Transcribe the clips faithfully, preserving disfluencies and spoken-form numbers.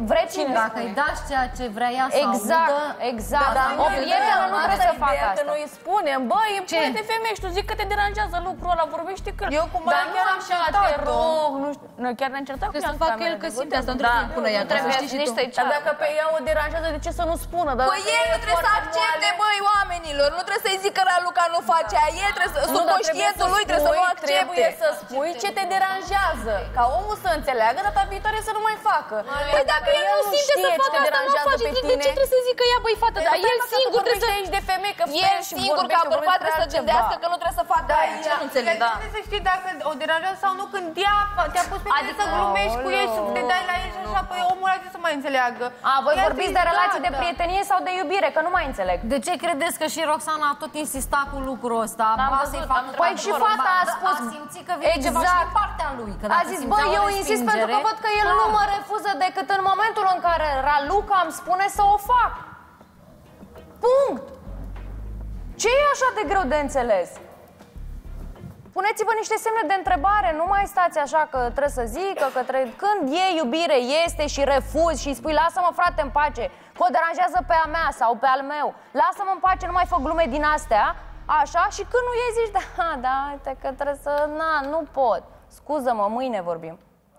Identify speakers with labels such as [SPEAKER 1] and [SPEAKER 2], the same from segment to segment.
[SPEAKER 1] vreți
[SPEAKER 2] cine
[SPEAKER 3] Dacă îi dați ceea ce vrea ea să
[SPEAKER 2] Exact,
[SPEAKER 3] audă...
[SPEAKER 2] exact.
[SPEAKER 1] Dar
[SPEAKER 2] O prietenă nu trebuie să facă
[SPEAKER 1] Că
[SPEAKER 2] asta.
[SPEAKER 1] noi spunem, băi, e pune de femeie și tu zic că te deranjează lucrul ăla, vorbește că eu cu
[SPEAKER 2] Dar
[SPEAKER 1] chiar
[SPEAKER 2] nu
[SPEAKER 1] așa,
[SPEAKER 2] am
[SPEAKER 1] te rog, nu știu, noi chiar ne-am certat cu
[SPEAKER 3] Trebuie
[SPEAKER 1] ea
[SPEAKER 3] să
[SPEAKER 1] în
[SPEAKER 3] facă
[SPEAKER 1] cameră
[SPEAKER 3] el că
[SPEAKER 1] de
[SPEAKER 3] simte
[SPEAKER 1] vot.
[SPEAKER 3] asta, nu trebuie să-i pună ea,
[SPEAKER 2] Nu trebuie
[SPEAKER 3] să știi și tu.
[SPEAKER 2] niște
[SPEAKER 1] Dar dacă pe ea o deranjează, de ce să nu spună? Dar
[SPEAKER 4] Păi el nu trebuie să accepte, băi, oamenilor. Nu trebuie să-i zică Raluca nu face aia. El trebuie să, sub conștientul lui trebuie să nu accepte.
[SPEAKER 1] Trebuie să spui ce te deranjează. Ca omul să înțeleagă, data viitoare să nu mai facă.
[SPEAKER 3] Păi dacă el nu simte să facă asta, nu face. De ce trebuie să zică ea, băi, fată? Dar el singur trebuie să...
[SPEAKER 1] aici de femei, că
[SPEAKER 4] El singur, ca bărbat, trebuie să gândească că nu trebuie să facă aia. Ce nu înțeleg?
[SPEAKER 1] Da. Trebuie să știi dacă o deranjează sau nu când ea te-a pus pe tine să glumești cu ei și te dai la ei și așa, păi omul ăla trebuie să mai înțeleagă.
[SPEAKER 2] A, voi vorbiți de relații de prietenie sau de iubire, că nu mai înțeleg.
[SPEAKER 3] De ce credeți că și Roxana a tot insistat cu lucrul ăsta? Ba să-i facă
[SPEAKER 2] Păi și fata a spus...
[SPEAKER 3] A simțit că vine ceva și din partea lui. Că
[SPEAKER 2] A zis, băi, eu insist pentru că văd că el nu mă refuză decât în momentul în care Raluca îmi spune să o fac. Punct. Ce e așa de greu de înțeles? Puneți-vă niște semne de întrebare, nu mai stați așa că trebuie să zică, că trebuie... Când e iubire, este și refuzi și îi spui lasă-mă frate în pace, că o deranjează pe a mea sau pe al meu, lasă-mă în pace, nu mai fă glume din astea, așa, și când nu iei zici, da, da, uite că trebuie să, na, nu pot, scuză-mă, mâine vorbim.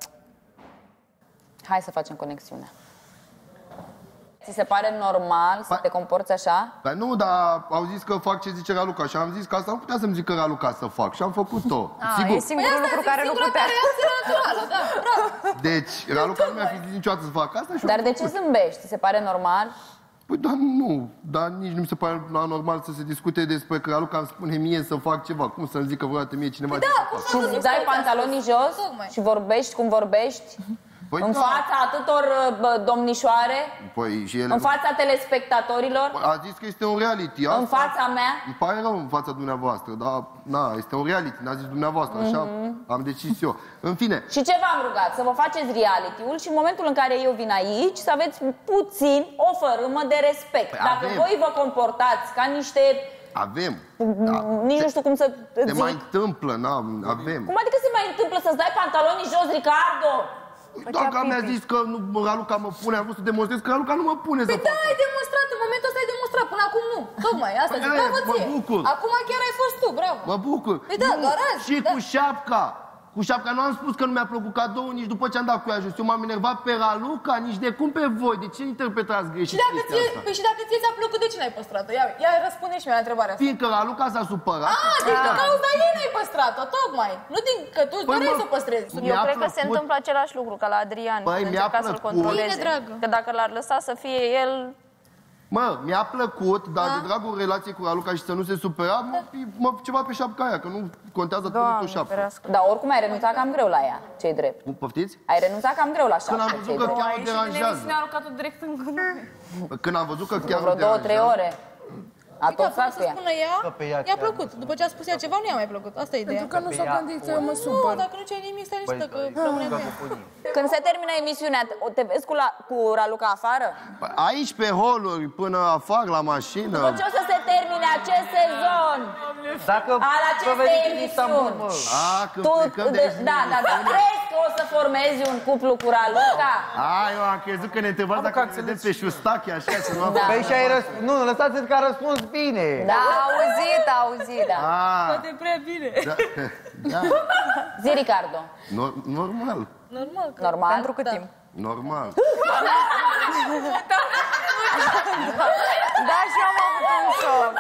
[SPEAKER 5] Hai să facem conexiunea. Ți se pare normal să te comporți așa?
[SPEAKER 6] Păi nu, dar au zis că fac ce zice Raluca și am zis că asta nu putea să-mi zică Raluca să fac și am făcut-o.
[SPEAKER 2] E singurul lucru care nu putea.
[SPEAKER 6] Deci, Raluca nu mi-a fi zis niciodată să fac asta și...
[SPEAKER 5] Dar de ce zâmbești? Ți se pare normal?
[SPEAKER 6] Păi da, nu, dar nici nu mi se pare normal să se discute despre că Raluca îmi spune mie să fac ceva. Cum să-mi zică vreodată mie cineva ce să fac?
[SPEAKER 5] Și îți dai pantalonii jos și vorbești cum vorbești?
[SPEAKER 6] Păi
[SPEAKER 5] în
[SPEAKER 6] da.
[SPEAKER 5] fața atâtor bă, domnișoare?
[SPEAKER 6] Păi și ele...
[SPEAKER 5] În fața telespectatorilor?
[SPEAKER 6] A zis că este un reality. Asta...
[SPEAKER 5] În fața mea?
[SPEAKER 6] Îmi pare rău în fața dumneavoastră, dar na, este un reality, n-a zis dumneavoastră, așa mm-hmm. am decis eu. În fine.
[SPEAKER 5] Și ce v-am rugat? Să vă faceți reality-ul și în momentul în care eu vin aici să aveți puțin o fărâmă de respect. Păi Dacă avem. voi vă comportați ca niște...
[SPEAKER 6] Avem.
[SPEAKER 5] Da. Nici se, nu știu cum să
[SPEAKER 6] se
[SPEAKER 5] zic.
[SPEAKER 6] mai întâmplă, na, avem.
[SPEAKER 5] Cum adică se mai întâmplă să-ți dai pantalonii jos, Ricardo?
[SPEAKER 6] Dacă mi-a zis că nu, Raluca mă pune, am vrut să demonstrez că Raluca nu mă pune
[SPEAKER 3] Păi
[SPEAKER 6] să
[SPEAKER 3] da,
[SPEAKER 6] fac.
[SPEAKER 3] ai demonstrat, în momentul ăsta ai demonstrat, până acum nu. Tocmai, asta
[SPEAKER 6] Păi
[SPEAKER 3] zic,
[SPEAKER 6] aia,
[SPEAKER 3] bravo
[SPEAKER 6] mă
[SPEAKER 3] ție.
[SPEAKER 6] bucur.
[SPEAKER 3] Acum chiar ai fost tu, bravo.
[SPEAKER 6] Mă bucur.
[SPEAKER 3] Păi da,
[SPEAKER 6] Nu,
[SPEAKER 3] doar azi.
[SPEAKER 6] Și
[SPEAKER 3] da.
[SPEAKER 6] cu șapca. Cu șapca nu am spus că nu mi-a plăcut cadou nici după ce am dat cu ea jos. Eu m-am enervat pe Raluca, nici de cum pe voi. De ce interpretați greșit
[SPEAKER 3] Și dacă
[SPEAKER 6] chestia
[SPEAKER 3] ție,
[SPEAKER 6] asta?
[SPEAKER 3] păi și dacă ție ți-a plăcut, de ce n-ai păstrat-o? Ia, ia răspunde și mie la întrebarea asta.
[SPEAKER 6] Fiindcă Raluca s-a supărat.
[SPEAKER 3] Ah, deci din cauza ei n-ai păstrat-o, tocmai. Nu din că tu
[SPEAKER 6] Păi,
[SPEAKER 3] doreai
[SPEAKER 6] mă,
[SPEAKER 3] să o păstrezi.
[SPEAKER 1] Eu cred că
[SPEAKER 6] plăcut.
[SPEAKER 1] se întâmplă același lucru ca la Adrian.
[SPEAKER 6] Păi,
[SPEAKER 1] când
[SPEAKER 6] mi-a
[SPEAKER 1] încerca să-l
[SPEAKER 6] plăcut.
[SPEAKER 1] controleze.
[SPEAKER 3] Bine, dragă.
[SPEAKER 1] Că dacă l-ar lăsa să fie el...
[SPEAKER 6] Mă, mi-a plăcut, dar
[SPEAKER 3] Da.
[SPEAKER 6] de dragul relației cu Raluca și să nu se supera, mă, mă ceva pe șapca aia, că nu contează atât de mult o șapcă.
[SPEAKER 5] Dar oricum ai renunțat cam greu la ea, ce-i drept.
[SPEAKER 6] Cum poftiți?
[SPEAKER 5] Ai renunțat cam greu la
[SPEAKER 6] Când am
[SPEAKER 5] șapcă,
[SPEAKER 6] văzut
[SPEAKER 5] ce-i
[SPEAKER 6] că
[SPEAKER 5] drept.
[SPEAKER 6] chiar o deranjează.
[SPEAKER 1] Ne-a aruncat-o direct în gură.
[SPEAKER 6] Când am văzut că chiar
[SPEAKER 5] Vreo
[SPEAKER 6] o
[SPEAKER 5] două, trei
[SPEAKER 6] deranjează.
[SPEAKER 5] ore. A
[SPEAKER 3] Uite,
[SPEAKER 5] tot
[SPEAKER 3] fără
[SPEAKER 5] stat
[SPEAKER 3] să
[SPEAKER 5] cu ea.
[SPEAKER 3] spună ea,
[SPEAKER 7] pe ea
[SPEAKER 3] i-a
[SPEAKER 7] chiar.
[SPEAKER 3] plăcut. După ce a spus ea ceva, nu i-a mai plăcut. Asta e ideea.
[SPEAKER 8] Pentru că nu s-a gândit că eu mă
[SPEAKER 3] Nu,
[SPEAKER 8] supăr.
[SPEAKER 3] dacă nu ți-ai nimic, stai liniștită, că rămâne cu ea.
[SPEAKER 5] Când se termină emisiunea, o te vezi cu, la, cu Raluca afară?
[SPEAKER 6] Aici pe holuri, până afară la mașină.
[SPEAKER 5] După ce o să se termine acest sezon
[SPEAKER 7] Dacă
[SPEAKER 5] al
[SPEAKER 7] vă
[SPEAKER 5] acestei
[SPEAKER 7] veniți din Istanbul,
[SPEAKER 5] emisiuni,
[SPEAKER 7] mă.
[SPEAKER 6] A, când
[SPEAKER 5] tu,
[SPEAKER 6] plecăm de aici.
[SPEAKER 5] da, da, da, crezi că o să formezi un cuplu cu Raluca?
[SPEAKER 6] A, eu am crezut că ne întrebați dacă ne vedem pe șustache, așa, să nu
[SPEAKER 5] Da.
[SPEAKER 7] Păi și ai răspuns. Nu, lăsați-l că a răspuns bine.
[SPEAKER 5] Da.
[SPEAKER 2] A auzit, a auzit, da.
[SPEAKER 6] A,
[SPEAKER 3] Poate prea bine.
[SPEAKER 6] da, da.
[SPEAKER 5] Zi, Ricardo.
[SPEAKER 6] No- normal,
[SPEAKER 3] Normal. Că...
[SPEAKER 5] Normal?
[SPEAKER 2] Pentru cât timp?
[SPEAKER 6] normal.
[SPEAKER 2] Da, și eu am avut un șoc.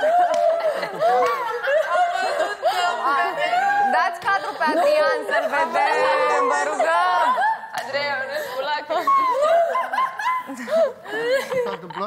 [SPEAKER 2] Dați cadru pe Adrian să-l vedem, vă rugăm.
[SPEAKER 1] Andreea, nu spulac.
[SPEAKER 6] Ce s-a întâmplat?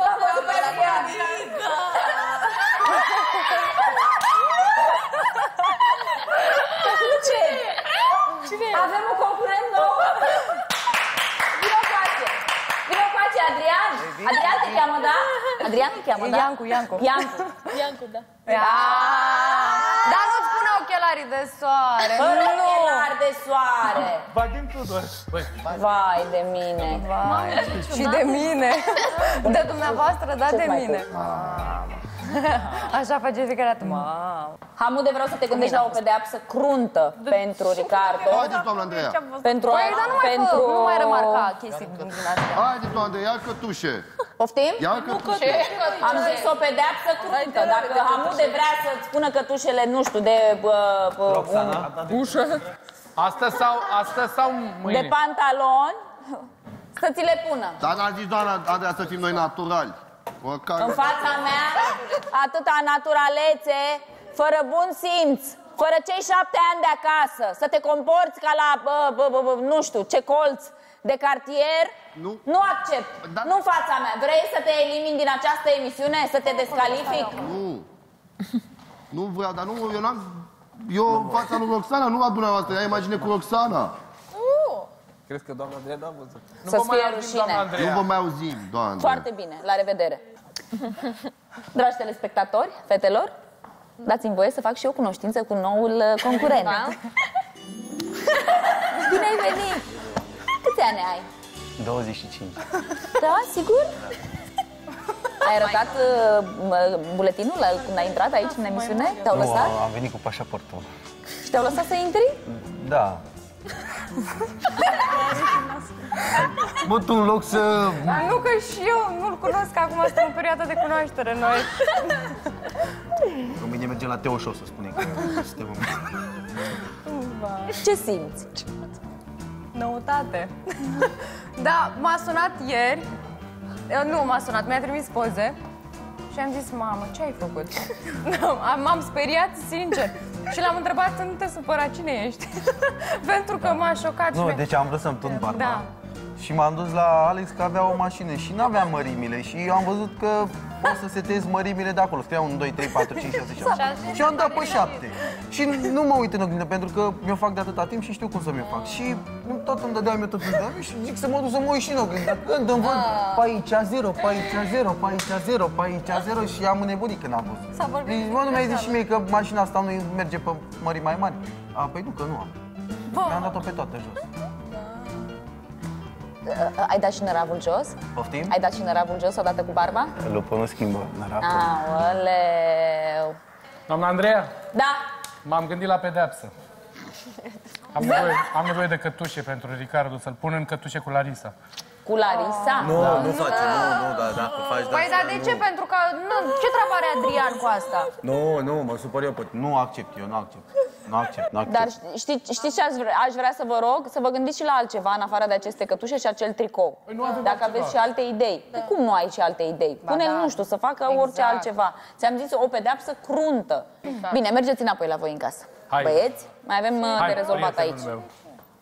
[SPEAKER 5] Ce? Avem un concurent nou? Vino coace! Vino coace, Adrian! Adrian te cheamă, da? Adrian te cheamă, da?
[SPEAKER 2] Iancu, Iancu.
[SPEAKER 5] Iancu.
[SPEAKER 3] Iancu, da.
[SPEAKER 2] Dar nu-ți pune ochelarii de soare.
[SPEAKER 5] Fără
[SPEAKER 2] Nu.
[SPEAKER 5] ochelari de soare.
[SPEAKER 7] Vadim Tudor.
[SPEAKER 5] Vai de mine.
[SPEAKER 2] Și de mine. De dumneavoastră, da, de
[SPEAKER 5] mai
[SPEAKER 2] mine. Așa face fiecare dată. Mamă.
[SPEAKER 5] Hamude, vreau să te gândești la o pedeapsă cruntă pentru Ricardo.
[SPEAKER 6] Haideți, doamna Andreea.
[SPEAKER 5] Pentru...
[SPEAKER 2] Păi, dar nu mai,
[SPEAKER 5] pentru...
[SPEAKER 2] fă, nu mai remarca chestii din astea.
[SPEAKER 6] Haideți, doamna Andreea, ia cătușe.
[SPEAKER 5] Poftim?
[SPEAKER 6] Ia cătușe.
[SPEAKER 5] Am zis o pedeapsă cruntă. Dacă Hamude vrea să-ți pună cătușele, nu știu, de...
[SPEAKER 7] Roxana?
[SPEAKER 8] Ușă. Astăzi sau, astăzi sau mâine?
[SPEAKER 5] De pantaloni, să ți le pună.
[SPEAKER 6] Dar n-a zis doamna Andreea să fim noi naturali.
[SPEAKER 5] În fața mea, atâta naturalețe, fără bun simț, fără cei șapte ani de acasă, să te comporți ca la, bă, bă, bă, bă, nu știu, ce colț de cartier,
[SPEAKER 6] nu,
[SPEAKER 5] nu accept.
[SPEAKER 6] Da.
[SPEAKER 5] Nu în fața mea. Vrei să te elimini din această emisiune, să te descalific?
[SPEAKER 6] Nu. Nu vreau, dar nu, eu n-am... Eu în fața lui Roxana, nu a dumneavoastră, ia imagine cu Roxana.
[SPEAKER 8] Crezi că doamna Andreea n-a văzut?
[SPEAKER 5] Să-ți fie rușine.
[SPEAKER 6] Nu vă mai auzim, doamna Andreea.
[SPEAKER 5] Foarte bine, la revedere. Dragi telespectatori, fetelor, dați-mi voie să fac și eu cunoștință cu noul concurent. Bine ai venit! Câți ani ai?
[SPEAKER 7] douăzeci și cinci.
[SPEAKER 5] Da, sigur? Ai arătat uh, buletinul la, când ai intrat aici în emisiune? Te-au
[SPEAKER 7] Nu,
[SPEAKER 5] lăsat?
[SPEAKER 7] am venit cu pașaportul.
[SPEAKER 5] Și te-au lăsat să intri?
[SPEAKER 7] Da. Bă, tu în loc să...
[SPEAKER 2] Nu că și eu nu-l cunosc, acum suntem în perioada de cunoaștere noi.
[SPEAKER 7] Mâine mergem la Teo Show să spunem că suntem în...
[SPEAKER 5] Ce simți?
[SPEAKER 2] Noutate. Da, m-a sunat ieri. Nu, m-a sunat, mi-a trimis poze. Și am zis, mamă, ce ai făcut? M-am speriat, sincer. Și l-am întrebat, nu te supăra, cine ești? Pentru că m-a șocat.
[SPEAKER 7] Nu,
[SPEAKER 2] și
[SPEAKER 7] deci am vrut să-mi tund barba.
[SPEAKER 2] Da.
[SPEAKER 7] Și m-am dus la Alex că avea o mașină și n-avea mărimile. Și eu am văzut că pot să setez mărimile de acolo. Scria unu, doi, trei, patru, cinci, șase, șapte. Și eu am dat pe șapte. Și nu mă uit în oglindă pentru că mi-o fac de atâta timp și știu cum să mi-o fac. Și tot îmi dădeam eu, tot îmi dădeam și zic să mă duc să mă uit și în oglindă. Când îmi văd pe aici zero, pe aici zero, pe aici zero, pe aici zero și am înnebunit când am văzut. Deci, mă, nu mi-ai zis și mie că mașina asta nu merge pe mări mai mari. A, păi nu, că nu am. Mi-am dat-o pe toate jos.
[SPEAKER 5] Ai dat și năravul jos?
[SPEAKER 7] Poftim?
[SPEAKER 5] Ai dat și năravul jos odată cu barba?
[SPEAKER 7] Lupul nu schimbă năravul.
[SPEAKER 5] Aoleu!
[SPEAKER 8] Doamna Andreea,
[SPEAKER 5] Da?
[SPEAKER 8] m-am gândit la pedeapsă. Am nevoie, am nevoie de cătușe pentru Ricardo, să-l pun în cătușe cu Larisa.
[SPEAKER 5] Cu Larisa?
[SPEAKER 7] Nu, nu face, nu, nu, dar dacă faci
[SPEAKER 2] Păi, dar de ce? Pentru că, nu, ce treabă are Adrian cu asta?
[SPEAKER 7] Nu, nu, mă supăr eu pe... Nu accept, eu nu accept. Nu accept, nu accept.
[SPEAKER 5] Dar știi, știți ce aș vrea? Aș vrea să vă rog să vă gândiți și la altceva în afară de aceste cătușe și acel tricou.
[SPEAKER 8] Păi nu avem
[SPEAKER 5] Dacă
[SPEAKER 8] altceva.
[SPEAKER 5] aveți și alte idei. Păi cum nu ai și alte idei? Pune,
[SPEAKER 2] da.
[SPEAKER 5] nu știu, să facă orice
[SPEAKER 2] Exact.
[SPEAKER 5] altceva. Ți-am zis o pedeapsă cruntă. Bine, mergeți înapoi la voi în casă.
[SPEAKER 8] Hai.
[SPEAKER 5] Băieți, mai avem uh,
[SPEAKER 8] Hai,
[SPEAKER 5] de rezolvat
[SPEAKER 8] prietenul
[SPEAKER 5] aici.
[SPEAKER 8] meu.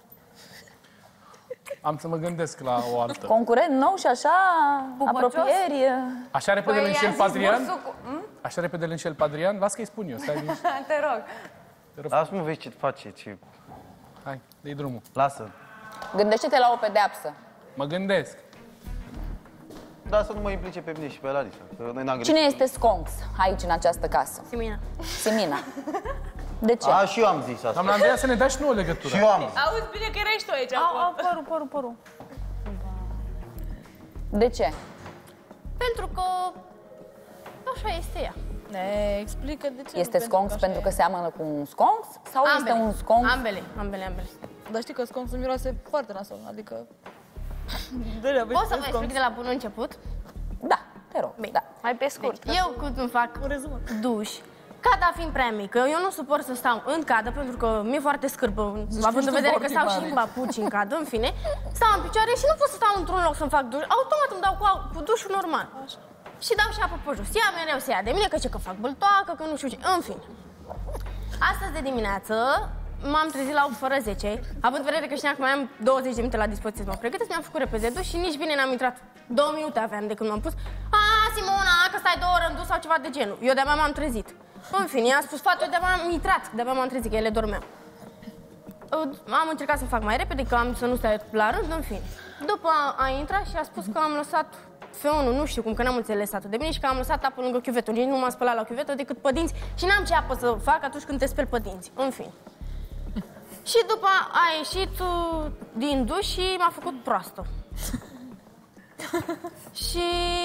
[SPEAKER 8] Am să mă gândesc la o altă.
[SPEAKER 5] Concurent nou și așa, apropieri.
[SPEAKER 8] Așa repede
[SPEAKER 2] Păi,
[SPEAKER 8] îl înșel
[SPEAKER 2] i-am
[SPEAKER 8] pe
[SPEAKER 2] zis
[SPEAKER 8] Adrian?
[SPEAKER 2] bursul cu- Hm?
[SPEAKER 8] Așa repede îl înșel pe Adrian? Las că îi spun eu, stai liniște.
[SPEAKER 2] Te rog.
[SPEAKER 7] Lasă, nu vezi ce face, ce...
[SPEAKER 8] Hai, dă-i drumul.
[SPEAKER 7] Lasă.
[SPEAKER 5] Gândește-te la o pedeapsă.
[SPEAKER 8] Mă gândesc.
[SPEAKER 7] Da, să nu mă implice pe mine și pe Larisa, că noi n-am
[SPEAKER 5] Cine
[SPEAKER 7] greșit.
[SPEAKER 5] este sconx aici, în această casă?
[SPEAKER 3] Simina.
[SPEAKER 5] Simina. De ce?
[SPEAKER 7] A, și eu am zis asta.
[SPEAKER 8] Doamna Andreea, să ne dai și nouă legătură.
[SPEAKER 7] Și eu am zis.
[SPEAKER 3] Auzi bine că erai și tu aici
[SPEAKER 2] Au,
[SPEAKER 3] acum.
[SPEAKER 2] au, părul, părul, părul.
[SPEAKER 5] De ce?
[SPEAKER 3] Pentru că așa este ea. Ne explică de ce.
[SPEAKER 5] Este sconx pentru că seamănă cu un sconx? Sau este un sconx?
[SPEAKER 3] Ambele, ambele, ambele.
[SPEAKER 9] Dar știi că sconxul miroase foarte nasol, adică...
[SPEAKER 3] Poți să vă explic de la bun început?
[SPEAKER 5] Da, te rog.
[SPEAKER 3] Bine.
[SPEAKER 5] Da.
[SPEAKER 2] Mai pe scurt.
[SPEAKER 3] Eu când îmi fac duș, cada fiind prea mică, eu nu suport să stau în cadă pentru că mi-e foarte scârbă, având în vedere că stau și în papuci în cadă, în fine. Stau în picioare și nu pot să stau într-un loc să-mi fac duș. Automat îmi dau cu, cu dușul normal. Și dau și apă pe jos. Ea mereu se ia de mine că ce că fac băltoacă, că nu știu ce. În fine. Astăzi de dimineață m-am trezit la opt fără zece, având în vedere că știam că mai am douăzeci de minute la dispoziție să mă pregătesc, mi-am făcut repede duș și nici bine n-am intrat. Două minute aveam de când m-am pus. A, Simona, că stai două ore în duș sau ceva de genul. Eu de-abia m-am trezit. În fine, i-am spus fata, eu de-abia am intrat, de-abia m-am trezit, că ele dormeau. Am încercat să fac mai repede, că am să nu stai la rând, în fine. După a intrat și a spus că am lăsat feonul, nu știu cum, că n-am înțeles atât de bine și că am lăsat apă lângă chiuvetă. Nici nu m-am spălat la chiuvetă decât pe dinți și n-am ce apă să fac atunci când te speli pe dinți. În fine. Și după a ieșit uh, din duș și m-a făcut proastă. Și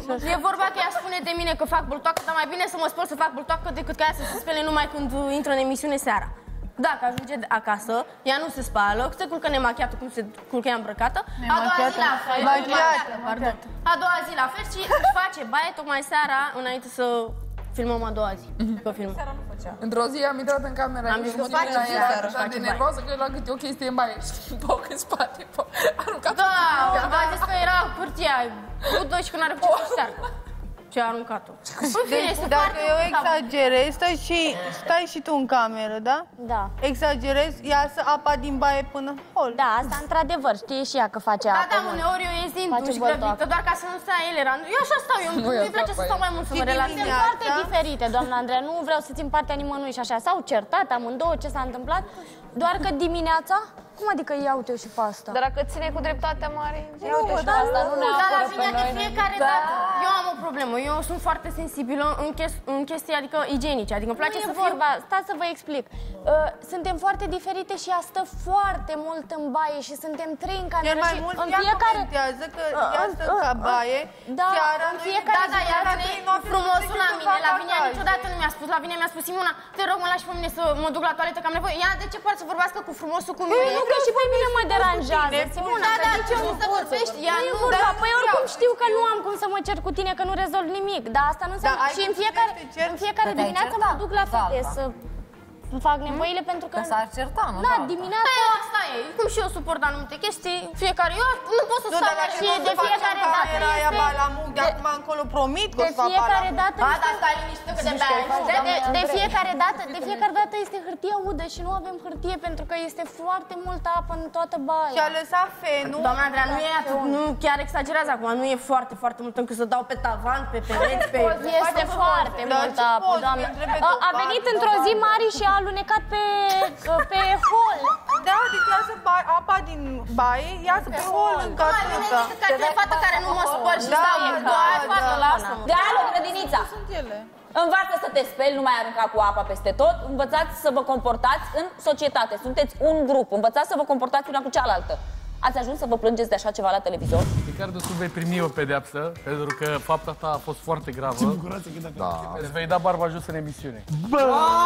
[SPEAKER 3] E vorba că ea spune de mine că fac bultoacă, dar mai bine să mă spor să fac bultoacă decât ca ea să se spele numai când intră în emisiune seara. Dacă ajunge acasă, ea nu se spală, se culcă nemachiată cum se culcă ea îmbrăcată. A doua zi la fel. Pardon. A doua zi la fel și își face baie tocmai seara înainte să filmăm a doua zi. Pe film.
[SPEAKER 10] Într-o zi am intrat în camera
[SPEAKER 3] am zis că
[SPEAKER 10] face seara, așa de nervoasă că la câte o chestie în baie și poc în spate, poc. Aruncat.
[SPEAKER 3] Da, a zis că era hârtia udă și că n-are cu ce să șteargă. Ce a aruncat-o.
[SPEAKER 1] Deci, dacă eu exagerez, stai și, stai și tu în cameră, da?
[SPEAKER 2] Da.
[SPEAKER 1] Exagerez, iasă apa din baie până în hol.
[SPEAKER 2] Da, asta într-adevăr, știe și ea că face
[SPEAKER 3] da,
[SPEAKER 2] apă.
[SPEAKER 3] Da, da, uneori eu ies din duș grăbită, doar ca să nu stea ele. Eu așa stau, eu îmi place să stau mai mult să mă relaxez.
[SPEAKER 2] Sunt foarte diferite, doamna Andreea, nu vreau să țin partea nimănui și așa. S-au certat amândouă, ce s-a întâmplat, doar că dimineața... Cum adică iau-te și pe asta?
[SPEAKER 4] Dar dacă ține cu dreptatea mare,
[SPEAKER 2] iau-te și pe asta, nu ne
[SPEAKER 3] Dar la
[SPEAKER 2] apără
[SPEAKER 3] mine
[SPEAKER 2] pe
[SPEAKER 3] de
[SPEAKER 2] noi.
[SPEAKER 3] fiecare
[SPEAKER 2] Da.
[SPEAKER 3] dată, eu am o problemă, eu sunt foarte sensibilă în, ches- în chestii, adică igienice, adică îmi place
[SPEAKER 2] nu
[SPEAKER 3] să
[SPEAKER 2] e
[SPEAKER 3] fiu...
[SPEAKER 2] vorba, stați să vă explic. Uh, suntem foarte diferite și ea stă foarte mult în baie și suntem trei în cameră.
[SPEAKER 1] Cel mai
[SPEAKER 2] și
[SPEAKER 1] mult
[SPEAKER 2] în
[SPEAKER 1] ea
[SPEAKER 2] fiecare...
[SPEAKER 1] comentează că ea stă ca baie,
[SPEAKER 2] da,
[SPEAKER 1] seara
[SPEAKER 2] în fiecare
[SPEAKER 3] Da, da, ea
[SPEAKER 1] la
[SPEAKER 3] vine
[SPEAKER 1] trei noapte
[SPEAKER 3] frumosul la
[SPEAKER 1] să
[SPEAKER 3] mine,
[SPEAKER 1] facă
[SPEAKER 3] la mine
[SPEAKER 1] acasă.
[SPEAKER 3] niciodată nu mi-a spus, la mine mi-a spus Simona, te rog, mă lași pe mine să mă duc la toaletă că am nevoie. Ea de ce poate să vorbească cu frumosul cu mine?
[SPEAKER 2] Nu, că și pe mine mă deranjează, Simona,
[SPEAKER 3] Da,
[SPEAKER 2] că
[SPEAKER 3] da,
[SPEAKER 2] nici eu
[SPEAKER 3] nu
[SPEAKER 2] nu
[SPEAKER 3] să
[SPEAKER 2] pot
[SPEAKER 3] vorbești, ea
[SPEAKER 2] nu e
[SPEAKER 3] nu,
[SPEAKER 2] vorba,
[SPEAKER 3] dar
[SPEAKER 2] păi
[SPEAKER 3] nu
[SPEAKER 2] oricum
[SPEAKER 3] vreau.
[SPEAKER 2] știu că nu am cum să mă cer cu tine, că nu rezolv nimic, dar asta nu înseamnă...
[SPEAKER 1] Da, ai
[SPEAKER 2] și în
[SPEAKER 1] cum să
[SPEAKER 2] fiecare,
[SPEAKER 1] te ceri?
[SPEAKER 2] în fiecare
[SPEAKER 11] Că te-ai
[SPEAKER 2] dimineață mă
[SPEAKER 11] certat.
[SPEAKER 2] duc la fete
[SPEAKER 11] Salva.
[SPEAKER 2] să fac nevoile pentru că...
[SPEAKER 11] Că s-ar certa, nu?
[SPEAKER 2] Da, dimineața...
[SPEAKER 3] Păi asta e, cum și eu suport anumite chestii, fiecare, eu nu pot să
[SPEAKER 1] Nu,
[SPEAKER 3] stau
[SPEAKER 1] dar dacă
[SPEAKER 3] și
[SPEAKER 1] nu
[SPEAKER 2] de
[SPEAKER 1] se face
[SPEAKER 2] fiecare
[SPEAKER 1] în
[SPEAKER 2] dată
[SPEAKER 1] camera aia
[SPEAKER 2] este-
[SPEAKER 1] ba la muc, de acum încolo promit că o
[SPEAKER 2] De
[SPEAKER 1] să fac
[SPEAKER 2] fiecare
[SPEAKER 1] ba la
[SPEAKER 2] dată...
[SPEAKER 3] A,
[SPEAKER 2] este-
[SPEAKER 3] dar stai liniștită că de
[SPEAKER 2] de,
[SPEAKER 3] bea
[SPEAKER 2] de, de fiecare dată, de fiecare dată este hârtie udă și nu avem hârtie pentru că este foarte multă apă în toată baia.
[SPEAKER 1] Și a lăsat fenul.
[SPEAKER 3] Doamna Andreea, nu e atât, nu chiar exagerează acum, nu e foarte, foarte mult încât să dau pe tavan, pe pereți, pe...
[SPEAKER 2] Este foarte
[SPEAKER 1] Dar
[SPEAKER 2] multă
[SPEAKER 1] ce
[SPEAKER 2] apă,
[SPEAKER 1] poți?
[SPEAKER 2] doamnă.
[SPEAKER 1] Îi întrebe
[SPEAKER 2] A, a
[SPEAKER 1] după
[SPEAKER 2] venit
[SPEAKER 1] bani,
[SPEAKER 2] într-o zi
[SPEAKER 1] după
[SPEAKER 2] Mari și a alunecat pe, pe hol.
[SPEAKER 1] Da, deci iasă ba- apa din baie, iasă pe hol în caseta.
[SPEAKER 3] Care e fata care nu mă spăr și
[SPEAKER 1] Da,
[SPEAKER 3] stau
[SPEAKER 1] da,
[SPEAKER 3] e doar
[SPEAKER 1] da,
[SPEAKER 3] fată,
[SPEAKER 1] da.
[SPEAKER 3] lasă-mă.
[SPEAKER 5] Galo, grădinița!
[SPEAKER 9] Sunt ele.
[SPEAKER 5] Învață să te speli, nu mai arunca cu apa peste tot. Învățați să vă comportați în societate. Sunteți un grup. Învățați să vă comportați una cu cealaltă. Ați ajuns să vă plângeți de așa ceva la televizor?
[SPEAKER 8] Ricardo, tu vei primi o pedeapsă, pentru că fapta ta a fost foarte gravă.
[SPEAKER 7] Da.
[SPEAKER 8] Îți vei da barba jos în emisiune.
[SPEAKER 7] Bă!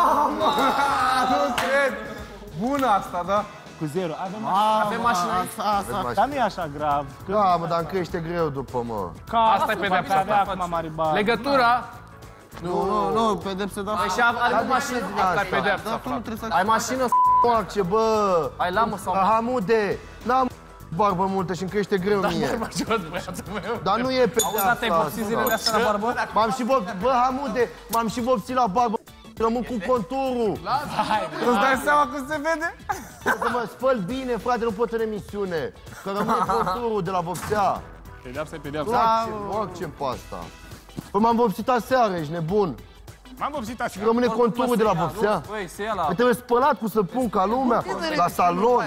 [SPEAKER 7] Nu cred! Bună asta, da?
[SPEAKER 12] Cu zero. Avem,
[SPEAKER 8] Avem mașină.
[SPEAKER 12] dar nu e așa grav. Că
[SPEAKER 6] Da, mă, dar încă ești greu după, mă.
[SPEAKER 12] ca
[SPEAKER 8] Asta e pedeapsa
[SPEAKER 12] avea
[SPEAKER 8] ta,
[SPEAKER 12] acum
[SPEAKER 8] faci.
[SPEAKER 12] mari bani.
[SPEAKER 8] Legătura.
[SPEAKER 6] Nu, nu, nu, pedepse, da.
[SPEAKER 8] Păi și are mașină, asta e pedeapsa,
[SPEAKER 6] Dar tu nu
[SPEAKER 8] frate.
[SPEAKER 6] trebuie să...
[SPEAKER 8] Ai mașină,
[SPEAKER 6] Moarce, bă!
[SPEAKER 8] ai lamă sau...
[SPEAKER 6] Hamude! N-am barbă multă și încă ești greu mie.
[SPEAKER 8] Barba jos, băiatul meu.
[SPEAKER 6] Dar nu e
[SPEAKER 8] Auzi, dar te-ai
[SPEAKER 6] pedeapsa
[SPEAKER 8] vopsit zilele
[SPEAKER 6] asta.
[SPEAKER 8] astea la barbă?
[SPEAKER 6] M-am și vopsit, bă, Hamude, m-am și vopsit la barbă. Rămân cu conturul.
[SPEAKER 7] Îți dai seama cum se vede?
[SPEAKER 6] Să mă spăl bine, frate, nu pot în emisiune. Că rămâne conturul de la vopsea.
[SPEAKER 12] Pedeapsa e pedeapsa.
[SPEAKER 6] Orice, orice pe asta. Păi m-am vopsit aseară, ești nebun.
[SPEAKER 12] M-am vopsit așa.
[SPEAKER 6] Rămâne conturul de la vopsea.
[SPEAKER 8] Băi, se ia la...
[SPEAKER 6] Păi trebuie spălat cu săpun ca lumea, la salon.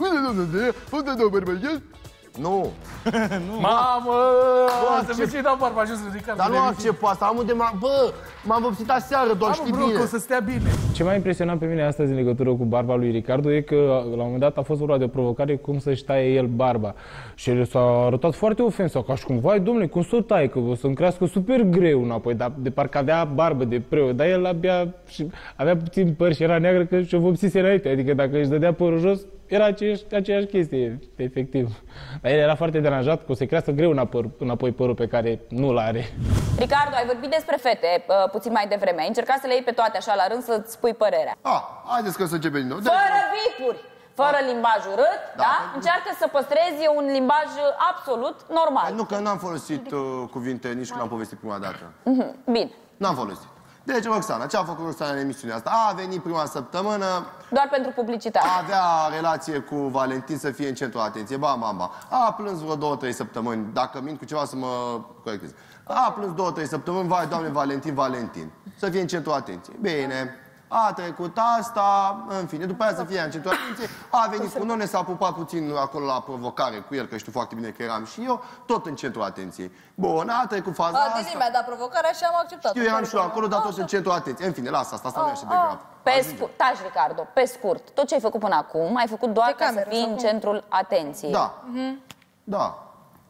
[SPEAKER 6] Nu.
[SPEAKER 8] Mamă! Să
[SPEAKER 6] ce-
[SPEAKER 8] vezi dau barba jos în Ricardo.
[SPEAKER 6] Dar nu accept asta, am unde m-am... Bă, m-am vopsit aseară, doar știi
[SPEAKER 8] Bro, că
[SPEAKER 6] bine.
[SPEAKER 8] o să stea bine.
[SPEAKER 13] Ce m-a impresionat pe mine astăzi în legătură cu barba lui Ricardo e că la un moment dat a fost vorba de o provocare cum să-și taie el barba. Și el s-a arătat foarte ofensat, ca și cum, vai domnule, cum să o tai, că o să-mi crească super greu înapoi, dar de parcă avea barbă de preot, dar el abia și avea puțin păr și era neagră că și-o vopsise înainte, adică dacă își dădea părul jos, era aceeași, aceeași chestie, efectiv. Dar el era foarte deranjat că o să crească greu înapoi, înapoi părul pe care nu-l are.
[SPEAKER 5] Ricardo, ai vorbit despre fete uh, puțin mai devreme. Ai încercat să le iei pe toate așa la rând să-ți spui părerea.
[SPEAKER 6] Ah, haideți că să începem din nou.
[SPEAKER 5] Fără vipuri, fără limbaj urât, da? da? Încearcă să păstrezi un limbaj absolut normal.
[SPEAKER 6] Nu, că n-am folosit uh, cuvinte nici când am povestit prima dată.
[SPEAKER 5] Mhm, bine.
[SPEAKER 6] N-am folosit. Deci, Roxana, ce a făcut Roxana în emisiunea asta? A venit prima săptămână,
[SPEAKER 5] Doar pentru publicitate.
[SPEAKER 6] avea relație cu Valentin să fie în centrul atenției, ba, mama. A plâns vreo două, trei săptămâni, dacă mint cu ceva să mă corectez. A plâns două, trei săptămâni, vai, doamne, Valentin, Valentin. Să fie în centrul atenției. Bine. A trecut asta, în fine, după aia să fie în centrul atenției, a venit cu noi, s-a pupat puțin acolo la provocare cu el, că știu foarte bine că eram și eu, tot în centrul atenției. Bun, a trecut faza
[SPEAKER 4] A,
[SPEAKER 6] asta.
[SPEAKER 4] Dini mi-a dat provocarea și am acceptat.
[SPEAKER 6] Știu, eram și eu acolo, dar tot în centrul atenției. În fine, lasă asta, asta nu e așa de grav.
[SPEAKER 5] Pe scurt, taci, Ricardo, pe scurt, tot ce ai făcut până acum, ai făcut doar ca să fii în centrul atenției.
[SPEAKER 6] Da. Da.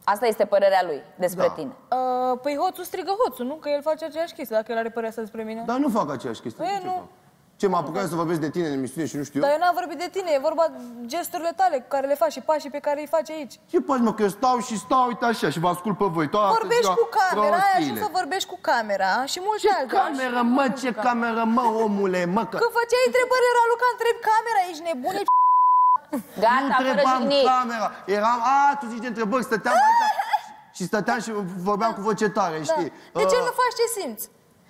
[SPEAKER 5] Asta este părerea lui despre
[SPEAKER 6] Da.
[SPEAKER 5] tine.
[SPEAKER 9] Uh, păi hoțul strigă hoțul, nu? Că el face aceeași chestie, dacă el are părerea asta despre mine.
[SPEAKER 6] Dar nu fac aceeași chestie.
[SPEAKER 9] Păi,
[SPEAKER 6] Ce
[SPEAKER 9] nu.
[SPEAKER 6] fac? Ce, m-a apucat să vorbesc de tine în emisiune și nu știu
[SPEAKER 9] Dar
[SPEAKER 6] eu?
[SPEAKER 9] eu n-am vorbit de tine, e vorba de gesturile tale care le faci și pașii pe care îi faci aici.
[SPEAKER 6] Ce faci, mă, că eu stau și stau, uite așa, și vă ascult pe voi toată
[SPEAKER 9] Vorbești
[SPEAKER 6] ziua
[SPEAKER 9] cu camera, ai ajuns
[SPEAKER 6] prostiile.
[SPEAKER 9] să vorbești cu camera și mulți
[SPEAKER 6] Ce
[SPEAKER 9] alții.
[SPEAKER 6] cameră, mă, ce cameră, mă, omule, mă, că...
[SPEAKER 9] Că făceai întrebări, era Luca, întrebi camera, ești nebun, ești
[SPEAKER 6] Nu
[SPEAKER 5] Gata, fără
[SPEAKER 6] întrebam
[SPEAKER 5] jigniri.
[SPEAKER 6] camera, eram, a, tu zici de întrebări, stăteam aici și stăteam și vorbeam cu voce tare, știi?
[SPEAKER 9] De ce
[SPEAKER 6] Uh,
[SPEAKER 9] nu faci ce simți?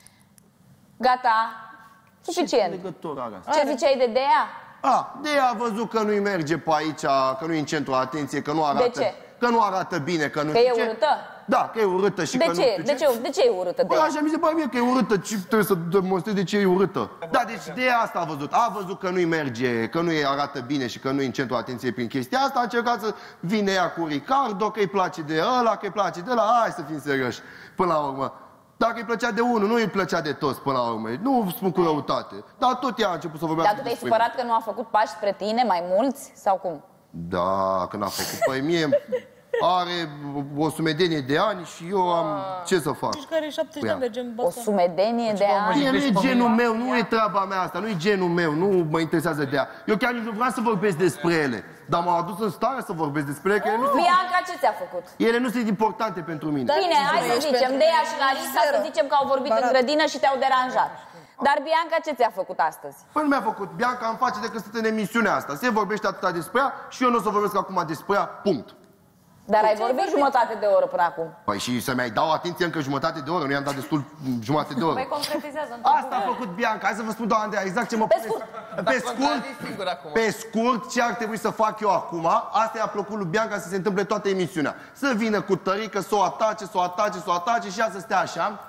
[SPEAKER 5] Gata. Suficient.
[SPEAKER 6] legătură are asta?
[SPEAKER 5] Ce ziceai de Dea?
[SPEAKER 6] A, de a văzut că nu-i merge pe aici, că nu-i în centru atenție, că nu arată...
[SPEAKER 5] ce?
[SPEAKER 6] Că nu arată bine, că nu
[SPEAKER 5] Că
[SPEAKER 6] știu
[SPEAKER 5] e
[SPEAKER 6] ce.
[SPEAKER 5] urâtă?
[SPEAKER 6] Da, că e urâtă și
[SPEAKER 5] De
[SPEAKER 6] că nu
[SPEAKER 5] ce?
[SPEAKER 6] știu
[SPEAKER 5] De ce, de ce e urâtă
[SPEAKER 6] Păi
[SPEAKER 5] Dea?
[SPEAKER 6] așa mi se pare mie că e urâtă, ce trebuie să demonstrezi de ce e urâtă. Da, deci de asta a văzut. A văzut că nu-i merge, că nu-i arată bine și că nu-i în centrul atenției prin chestia asta, a încercat să vină ea cu Ricardo, că îi place de ăla, că îi place de ăla, hai să fim serioși, până la urmă. Dacă îi plăcea de unul, nu îi plăcea de toți până la urmă. Nu spun cu răutate. Dar tot ea a început să vorbească
[SPEAKER 5] Dar tu te-ai
[SPEAKER 6] despre
[SPEAKER 5] supărat că nu a făcut pași spre tine, mai mulți? Sau cum?
[SPEAKER 6] Da, când a făcut. Păi mie are o sumedenie de ani și eu am ce să fac.
[SPEAKER 9] Deci care e șaptezeci de
[SPEAKER 6] Păi
[SPEAKER 9] ani de gen
[SPEAKER 5] O
[SPEAKER 9] băsă.
[SPEAKER 5] sumedenie de ani?
[SPEAKER 6] Mie nu e genul meu, nu e treaba mea asta, nu e genul meu, nu mă interesează de ea. Eu chiar nici nu vreau să vorbesc despre ele, dar m-au adus în stare să vorbesc despre ele, că ele nu sunt,
[SPEAKER 5] Bianca, ce ți-a făcut?
[SPEAKER 6] ele nu sunt importante pentru mine.
[SPEAKER 5] Bine, hai să zicem, Dea și Larisa, să zicem că au vorbit în grădină și te-au deranjat. Dar Bianca, ce ți-a făcut astăzi?
[SPEAKER 6] Păi nu mi-a făcut. Bianca îmi face decât să în emisiunea asta. Se vorbește atâta despre ea și eu nu o să vorbesc acum despre ea, punct.
[SPEAKER 5] Dar ai vorbit jumătate de oră până acum.
[SPEAKER 6] Păi și să mai dau atenție încă jumătate de oră, nu i-am dat destul jumătate de oră.
[SPEAKER 2] Păi concretizează
[SPEAKER 6] Asta a făcut Bianca. Hai să vă spun, doamna Andreea, exact ce mă
[SPEAKER 5] Pe
[SPEAKER 6] pune.
[SPEAKER 5] scurt.
[SPEAKER 6] Pe scurt, pe scurt, ce ar trebui să fac eu acum, asta i-a plăcut lui Bianca să se întâmple toată emisiunea. Să vină cu tărică, să o atace, să o atace, să o atace și ea să stea așa.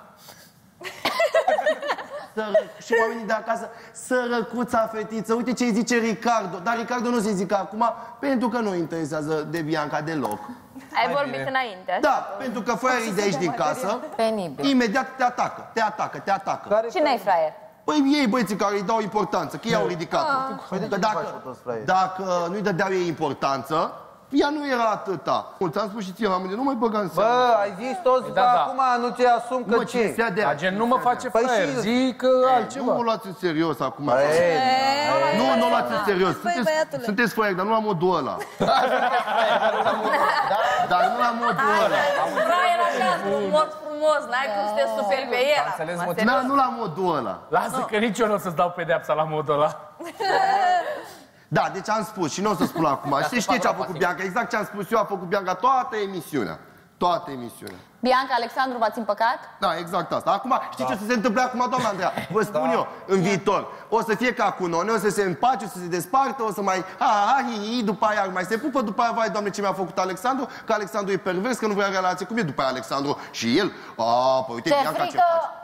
[SPEAKER 6] Sără... Și oamenii de acasă, sărăcuța fetiță, uite ce îi zice Ricardo. Dar Ricardo nu se zică acum, pentru că nu interesează de Bianca deloc.
[SPEAKER 3] Ai vorbit înainte.
[SPEAKER 6] Da, pentru că fraierii de aici din casă,
[SPEAKER 2] Penibil.
[SPEAKER 6] imediat te atacă, te atacă, te atacă.
[SPEAKER 5] Cine-i fraier?
[SPEAKER 6] Păi ei băieții care îi dau importanță, că ei au ridicat-o. Că dacă, dacă nu-i dădeau ei importanță, ea nu era atâta. Ți-am spus și ție, la mine, nu mai băga în seamă.
[SPEAKER 7] Bă, ai zis toți,
[SPEAKER 8] Da,
[SPEAKER 7] dar
[SPEAKER 8] da.
[SPEAKER 7] acum nu ți asum că
[SPEAKER 6] Mă,
[SPEAKER 7] ce?
[SPEAKER 6] cine se dea?
[SPEAKER 8] Dar gen, nu mă face
[SPEAKER 7] Păi
[SPEAKER 8] fraier,
[SPEAKER 7] și-
[SPEAKER 8] zi că
[SPEAKER 6] Nu
[SPEAKER 8] altceva.
[SPEAKER 6] mă luați în serios acum.
[SPEAKER 7] Ei,
[SPEAKER 6] Nu, nu o luați în serios.
[SPEAKER 9] Păi,
[SPEAKER 6] Sunteți,
[SPEAKER 9] băiatule.
[SPEAKER 6] sunteți fraieri, dar nu la modul ăla. Dar nu la modul ăla.
[SPEAKER 5] Fraier așa, un mod frumos, n-ai cum să te superi pe el.
[SPEAKER 8] înțeles,
[SPEAKER 5] acum,
[SPEAKER 8] mă,
[SPEAKER 5] serios.
[SPEAKER 6] Da, nu la modul ăla.
[SPEAKER 8] Lasă că nici eu nu o să-ți dau pedeapsa la modul ăla.
[SPEAKER 6] Da, deci am spus și nu o să spun acum. Știi, știi ce a făcut Bianca? Exact ce am spus eu, a făcut Bianca toată emisiunea. Toată emisiunea.
[SPEAKER 5] Bianca, Alexandru, v-ați împăcat?
[SPEAKER 6] Da, exact asta. Acum, știi ce o să se întâmple acum, doamna Andreea? Vă spun eu, în viitor, o să fie ca cu none, o să se împace, o să se despartă, o să mai ha, ha, hi, hi, după aia mai se pupă, după aia, vai, Doamne, ce mi-a făcut Alexandru, că Alexandru e pervers, că nu vrea relație cu mine, după aia Alexandru și el, a, păi uite,
[SPEAKER 2] Ce
[SPEAKER 6] Bianca ce
[SPEAKER 2] frică!
[SPEAKER 6] face.